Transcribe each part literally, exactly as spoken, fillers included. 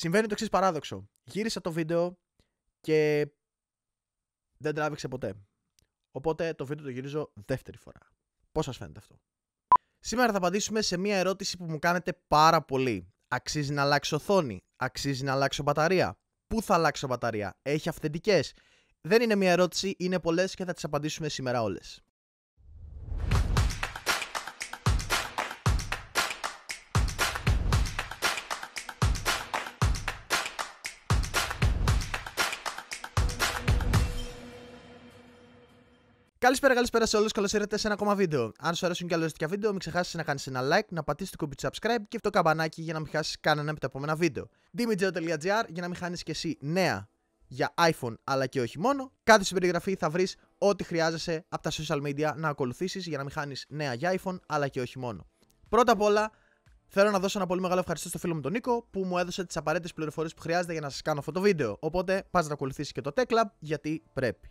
Συμβαίνει το εξής παράδοξο. Γύρισα το βίντεο και δεν τράβηξε ποτέ. Οπότε το βίντεο το γυρίζω δεύτερη φορά. Πώς σας φαίνεται αυτό? Σήμερα θα απαντήσουμε σε μια ερώτηση που μου κάνετε πάρα πολύ. Αξίζει να αλλάξω οθόνη? Αξίζει να αλλάξω μπαταρία? Πού θα αλλάξω μπαταρία? Έχει αυθεντικές? Δεν είναι μια ερώτηση, είναι πολλές και θα τις απαντήσουμε σήμερα όλες. Καλησπέρα, καλησπέρα σε όλους. Καλώς ήρθατε σε ένα ακόμα βίντεο. Αν σου αρέσουν και άλλες τέτοια βίντεο, μην ξεχάσεις να κάνεις ένα like, να πατήσεις το κουμπί του subscribe και το καμπανάκι για να μην χάσεις κανένα από τα επόμενα βίντεο. Dimijeo τελεία gr για να μην χάνεις και εσύ νέα για iPhone αλλά και όχι μόνο. Κάτω στην περιγραφή θα βρεις ό,τι χρειάζεσαι από τα social media να ακολουθήσεις για να μην χάνεις νέα για iPhone αλλά και όχι μόνο. Πρώτα απ' όλα, θέλω να δώσω ένα πολύ μεγάλο ευχαριστώ στο φίλο μου τον Νίκο που μου έδωσε τις απαραίτητες πληροφορίες που χρειάζεται για να σας κάνω αυτό το βίντεο. Οπότε πας να ακολουθήσεις και το Tech Lab γιατί πρέπει.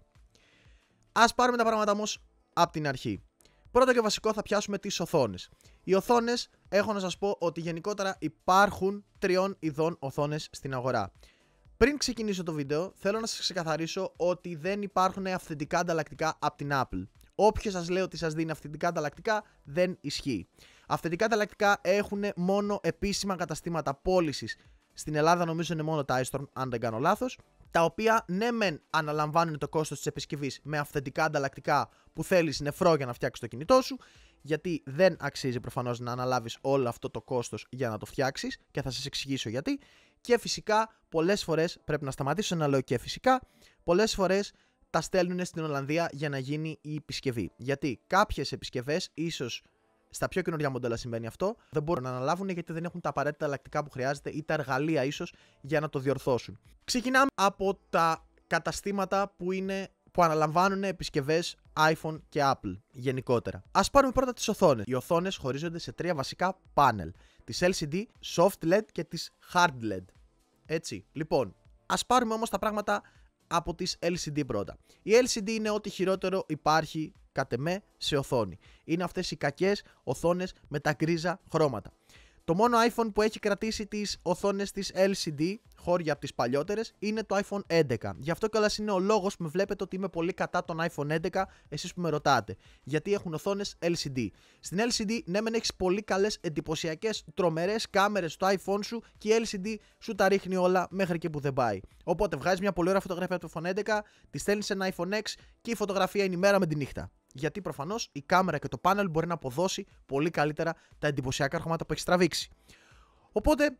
Ας πάρουμε τα πράγματα όμως από την αρχή. Πρώτο και βασικό θα πιάσουμε τις οθόνες. Οι οθόνες, έχω να σας πω ότι γενικότερα υπάρχουν τριών ειδών οθόνες στην αγορά. Πριν ξεκινήσω το βίντεο, θέλω να σας ξεκαθαρίσω ότι δεν υπάρχουν αυθεντικά ανταλλακτικά από την Apple. Όποιος σας λέει ότι σας δίνει αυθεντικά ανταλλακτικά δεν ισχύει. Αυθεντικά ανταλλακτικά έχουν μόνο επίσημα καταστήματα πώλησης. Στην Ελλάδα νομίζω είναι μόνο τα iStorm, αν δεν κάνω λάθος. Τα οποία ναι μεν αναλαμβάνουν το κόστος της επισκευής με αυθεντικά ανταλλακτικά που θέλεις νεφρό για να φτιάξεις το κινητό σου, γιατί δεν αξίζει προφανώς να αναλάβεις όλο αυτό το κόστος για να το φτιάξεις και θα σας εξηγήσω γιατί. Και φυσικά πολλές φορές, πρέπει να σταματήσω να λέω και φυσικά, πολλές φορές τα στέλνουν στην Ολλανδία για να γίνει η επισκευή. Γιατί κάποιες επισκευές, ίσως στα πιο καινούργια μοντέλα συμβαίνει αυτό, δεν μπορούν να αναλάβουν γιατί δεν έχουν τα απαραίτητα ανταλλακτικά που χρειάζεται ή τα εργαλεία ίσως για να το διορθώσουν. Ξεκινάμε από τα καταστήματα που, είναι, που αναλαμβάνουν επισκευές iPhone και Apple γενικότερα. Ας πάρουμε πρώτα τις οθόνες. Οι οθόνες χωρίζονται σε τρία βασικά πάνελ. Τις ελ σι ντι, Soft ελ ι ντι και τις Hard ελ ι ντι. Έτσι, λοιπόν, ας πάρουμε όμως τα πράγματα από τις ελ σι ντι πρώτα. Η ελ σι ντι είναι ό,τι χειρότερο υπάρχει κατ' εμέ σε οθόνη. Είναι αυτές οι κακές οθόνες με τα γκρίζα χρώματα. Το μόνο iPhone που έχει κρατήσει τις οθόνες της ελ σι ντι, χώρια από τις παλιότερες, είναι το iPhone έντεκα. Γι' αυτό κιόλας είναι ο λόγος που με βλέπετε ότι είμαι πολύ κατά τον iPhone έντεκα, εσείς που με ρωτάτε. Γιατί έχουν οθόνες ελ σι ντι. Στην ελ σι ντι, ναι, μεν έχεις πολύ καλές, εντυπωσιακές, τρομερές κάμερες στο iPhone σου και η ελ σι ντι σου τα ρίχνει όλα μέχρι και που δεν πάει. Οπότε βγάζεις μια πολύ ωραία φωτογραφία από το iPhone έντεκα, τη στέλνεις σε ένα iPhone X και η φωτογραφία είναι η μέρα με τη νύχτα. Γιατί προφανώς η κάμερα και το πάνελ μπορεί να αποδώσει πολύ καλύτερα τα εντυπωσιακά χρώματα που έχεις τραβήξει. Οπότε,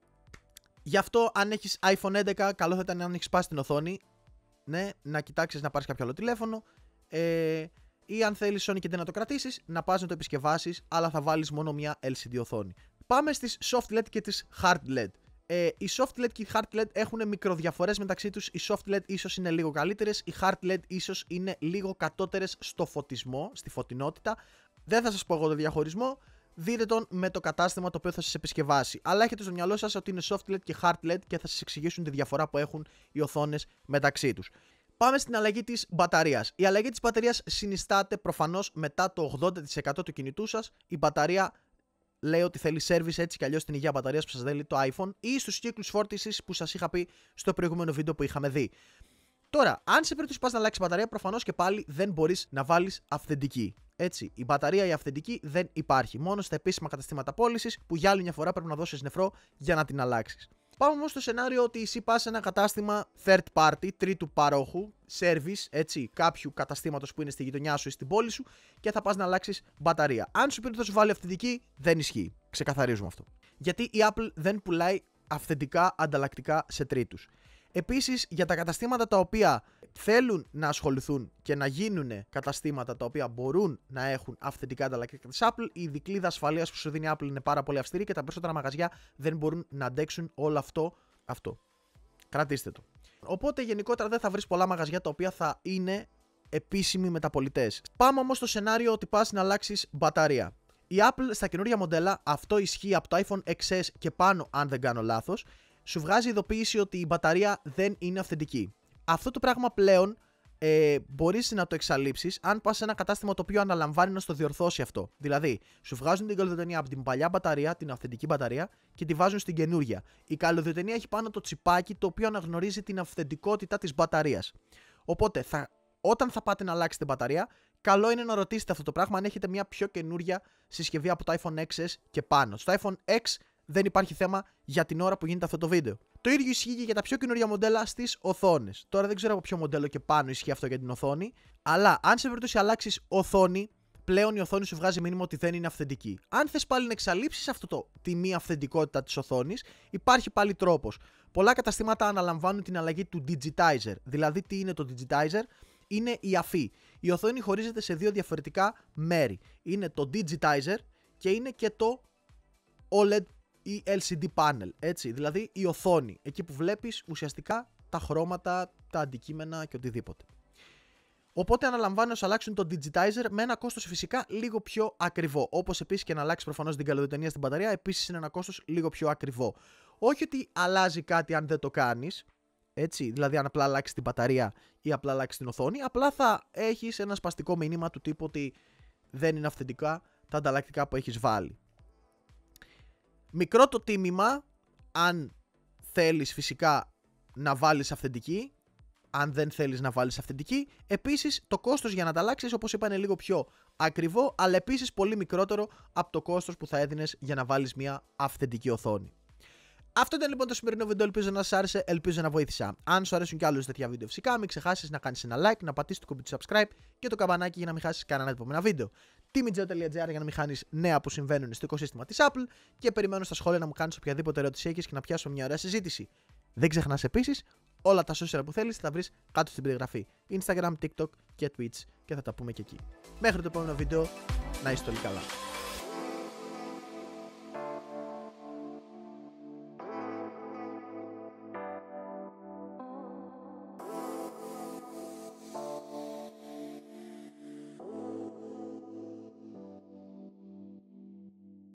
γι' αυτό αν έχεις iPhone έντεκα, καλό θα ήταν αν έχεις σπάσει την οθόνη, ναι, να κοιτάξεις να πάρεις κάποιο άλλο τηλέφωνο, ε, ή αν θέλεις Sony και δεν να το κρατήσεις, να πας να το επισκευάσεις, αλλά θα βάλεις μόνο μια ελ σι ντι οθόνη. Πάμε στις Soft ελ ι ντι και τις Hard ελ ι ντι. Ε, οι Soft ελ ι ντι και οι Hard ελ ι ντι έχουν μικροδιαφορές μεταξύ τους. Οι Soft ελ ι ντι ίσως είναι λίγο καλύτερες, οι Hard ελ ι ντι ίσως είναι λίγο κατώτερες στο φωτισμό, στη φωτεινότητα. Δεν θα σας πω εγώ το διαχωρισμό, δείτε τον με το κατάστημα το οποίο θα σας επισκευάσει. Αλλά έχετε στο μυαλό σας ότι είναι Soft ελ ι ντι και Hard ελ ι ντι και θα σας εξηγήσουν τη διαφορά που έχουν οι οθόνες μεταξύ τους. Πάμε στην αλλαγή της μπαταρίας. Η αλλαγή της μπαταρίας συνιστάται προφανώς μετά το ογδόντα τοις εκατό του κινητού σας. Η μπαταρία λέει ότι θέλει service έτσι κι αλλιώς στην υγεία μπαταρίας που σας δίνει το iPhone ή στους κύκλους φόρτισης που σας είχα πει στο προηγούμενο βίντεο που είχαμε δει. Τώρα, αν σε περίπτωση πας να αλλάξεις μπαταρία, προφανώς και πάλι δεν μπορείς να βάλεις αυθεντική. Έτσι, η μπαταρία η αυθεντική δεν υπάρχει. Μόνο στα επίσημα καταστήματα πώλησης που για άλλη μια φορά πρέπει να δώσεις νεφρό για να την αλλάξεις. Πάμε όμως στο σενάριο ότι εσύ πας σε ένα κατάστημα third party, τρίτου παρόχου, service, έτσι, κάποιου καταστήματος που είναι στη γειτονιά σου ή στην πόλη σου και θα πας να αλλάξεις μπαταρία. Αν σου πει ότι θα σου βάλει αυθεντική, δεν ισχύει. Ξεκαθαρίζουμε αυτό. Γιατί η Apple δεν πουλάει αυθεντικά ανταλλακτικά σε τρίτους. Επίσης, για τα καταστήματα τα οποία θέλουν να ασχοληθούν και να γίνουν καταστήματα τα οποία μπορούν να έχουν αυθεντικά ανταλλακτικά της Apple, η δικλείδα ασφαλείας που σου δίνει η Apple είναι πάρα πολύ αυστηρή και τα περισσότερα μαγαζιά δεν μπορούν να αντέξουν όλο αυτό. αυτό. Κρατήστε το. Οπότε, γενικότερα δεν θα βρεις πολλά μαγαζιά τα οποία θα είναι επίσημοι μεταπωλητές. Πάμε όμως στο σενάριο ότι πας να αλλάξεις μπαταρία. Η Apple στα καινούργια μοντέλα, αυτό ισχύει από το iPhone εξ ες και πάνω, αν δεν κάνω λάθος, σου βγάζει ειδοποίηση ότι η μπαταρία δεν είναι αυθεντική. Αυτό το πράγμα πλέον ε, μπορείς να το εξαλείψεις αν πας σε ένα κατάστημα το οποίο αναλαμβάνει να στο διορθώσει αυτό. Δηλαδή, σου βγάζουν την καλωδιοτενία από την παλιά μπαταρία, την αυθεντική μπαταρία, και τη βάζουν στην καινούρια. Η καλωδιοτενία έχει πάνω το τσιπάκι το οποίο αναγνωρίζει την αυθεντικότητα της μπαταρίας. Οπότε, θα, όταν θα πάτε να αλλάξετε μπαταρία, καλό είναι να ρωτήσετε αυτό το πράγμα αν έχετε μια πιο καινούρια συσκευή από το iPhone εξ ες και πάνω. Στο iPhone X δεν υπάρχει θέμα για την ώρα που γίνεται αυτό το βίντεο. Το ίδιο ισχύει και για τα πιο καινούρια μοντέλα στις οθόνες. Τώρα δεν ξέρω από ποιο μοντέλο και πάνω ισχύει αυτό για την οθόνη, αλλά αν σε περίπτωση αλλάξεις οθόνη, πλέον η οθόνη σου βγάζει μήνυμα ότι δεν είναι αυθεντική. Αν θες πάλι να εξαλείψεις αυτό το, τη μη αυθεντικότητα της οθόνης, υπάρχει πάλι τρόπος. Πολλά καταστήματα αναλαμβάνουν την αλλαγή του digitizer. Δηλαδή, τι είναι το digitizer? Είναι η αφή. Η οθόνη χωρίζεται σε δύο διαφορετικά μέρη. Είναι το digitizer και είναι και το ο ελ ι ντι ή ελ σι ντι panel, έτσι, δηλαδή η οθόνη, εκεί που βλέπεις ουσιαστικά τα χρώματα, τα αντικείμενα και οτιδήποτε. Οπότε αναλαμβάνω να αλλάξουν το digitizer με ένα κόστος φυσικά λίγο πιο ακριβό. Όπως επίσης και να αλλάξει προφανώς την καλωδιοτενία στην μπαταρία, επίσης είναι ένα κόστος λίγο πιο ακριβό. Όχι ότι αλλάζει κάτι αν δεν το κάνεις, έτσι, δηλαδή αν απλά αλλάξει την μπαταρία ή απλά αλλάξει την οθόνη, απλά θα έχεις ένα σπαστικό μήνυμα του τύπου ότι δεν είναι αυθεντικά τα ανταλλακτικά που έχεις βάλει. Μικρό το τίμημα, αν θέλεις φυσικά να βάλεις αυθεντική, αν δεν θέλεις να βάλεις αυθεντική. Επίσης το κόστος για να τα αλλάξεις, όπως είπα, είναι λίγο πιο ακριβό, αλλά επίσης πολύ μικρότερο από το κόστος που θα έδινες για να βάλεις μια αυθεντική οθόνη. Αυτό ήταν λοιπόν το σημερινό βίντεο, ελπίζω να σας άρεσε, ελπίζω να βοήθησα. Αν σου αρέσουν κι άλλους τέτοια βίντεο, φυσικά μην ξεχάσεις να κάνεις ένα like, να πατήσεις το κουμπί του subscribe και το καμπανάκι για να μην χάσεις κανένα επόμενα βίντεο. timidgeo τελεία gr για να μην χάνεις νέα που συμβαίνουν στο οικοσύστημα της Apple και περιμένω στα σχόλια να μου κάνεις οποιαδήποτε ερώτηση έχεις και να πιάσω μια ωραία συζήτηση. Δεν ξεχνάς επίσης, όλα τα social που θέλεις θα τα βρεις κάτω στην περιγραφή. Instagram, TikTok και Twitch και θα τα πούμε και εκεί. Μέχρι το επόμενο βίντεο, να είστε όλοι καλά.